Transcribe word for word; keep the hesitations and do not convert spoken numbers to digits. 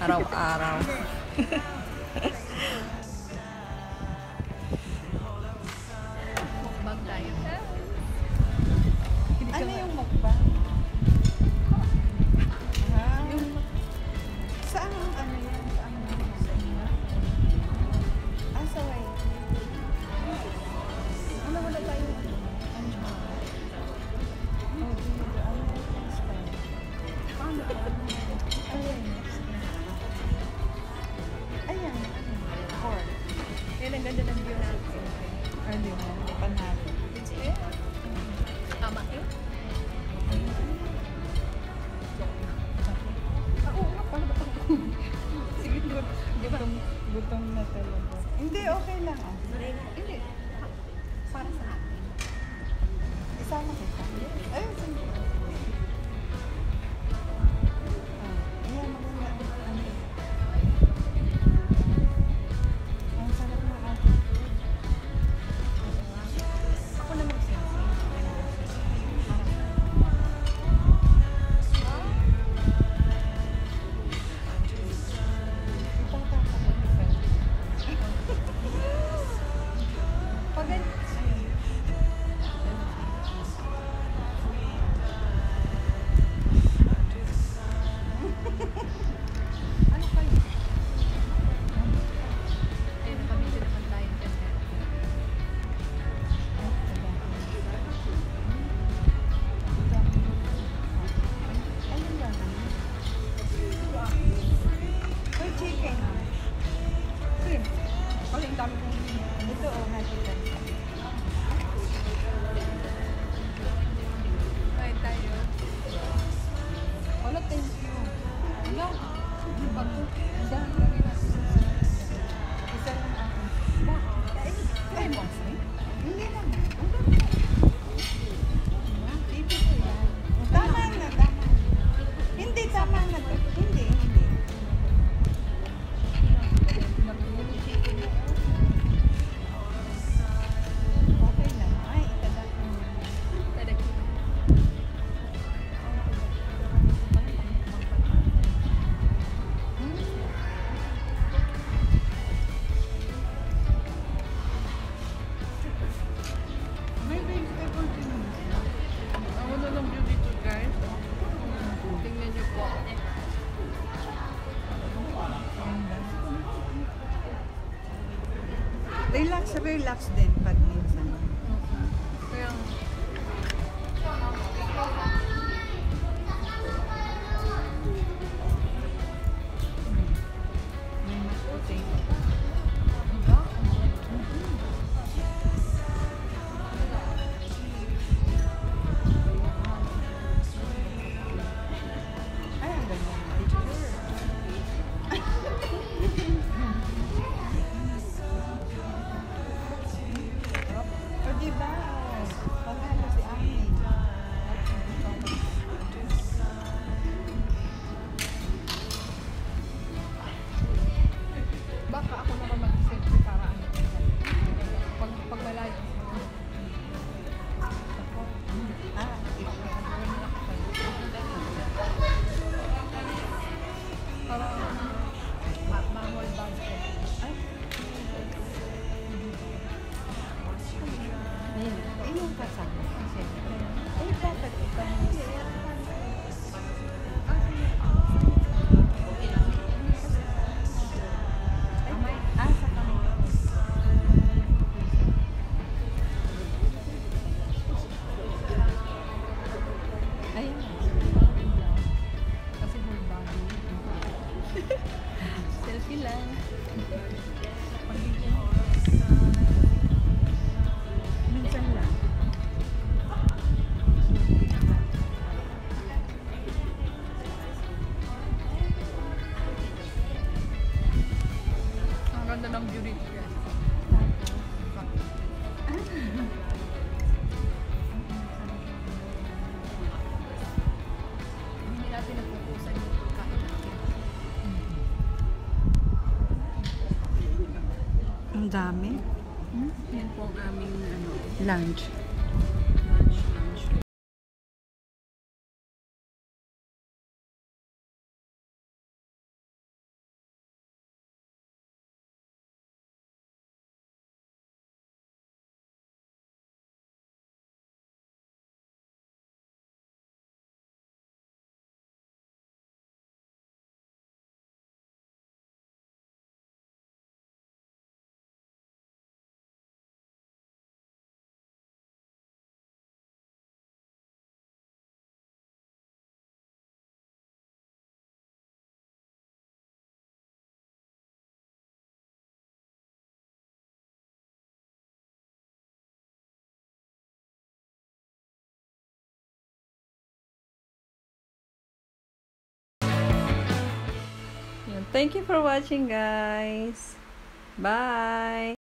araw-araw. Mukbang tayo. Ano yung mukbang? Ha? Yung saan ang ano yan? Saan ang ano sa inyo? Ah, sa way. Ano wala tayo? Ano? Oh, dito. Ano yung next time? Ano? Ano yung next time? Ayan. Or. Yan ang ganda ng view natin. Ano mo? Panalo. It's here. Tama eh. Ako nga pala. Sige, good. Di ba? Gutom, gutom na talaga. Hindi, okay lang ah. Hindi. Para sa atin. Isama kita. Ay, sige. Ah, ayan, maganda. Ano? Ang sarap ng ating food. Ako na mag-sensei. Pag ano kayo? Ayun, pamilya naman tayo dyan. Ayun lang. Uy, chicken. Sige. Kasi ang dami kong Ito, oh, nakita. kain tayo. Wala, thank you. Wala. Pag ang dami lagi natin. Isa lang ako. Bakit? Ay, mo. Hindi naman. Ito ko yan. Tama na, tama na. Hindi, tama na to. Hindi, hindi. Okay lang. Ay, itadak mo. May vegetable din. Ako na lang view dito, guys. Tingnan niyo po. Relax, relax din pag minsan. Kaya, May mas potato. diba? Ay, ang ganda ng picture. O diba? Panalo si Ami. Baka ako naman mag-selfie para ano. Pag, pag malayo. Ah, ito. Para ma ma-mall budget. Ay. Ayun. Iyong kasama. Siyempre. Ay, dapat ito. Ay, may asa kami. Ayun. Kasi whole body. Selfie lang. Pag-video. Minsan lang. Ang ganda ng view dito, guys. Hindi natin napupusan yung pagkain natin. Ang dami. Yan po ang aming ano, Lunch. Thank you for watching, guys. Bye.